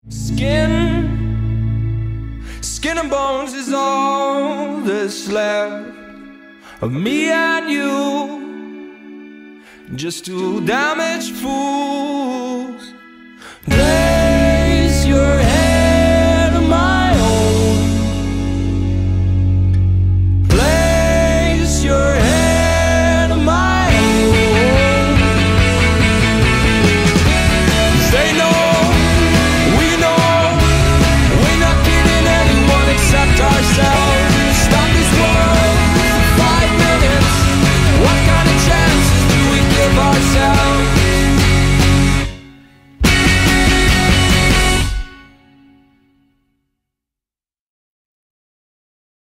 Skin and bones is all that's left of me and you. Just two damaged fools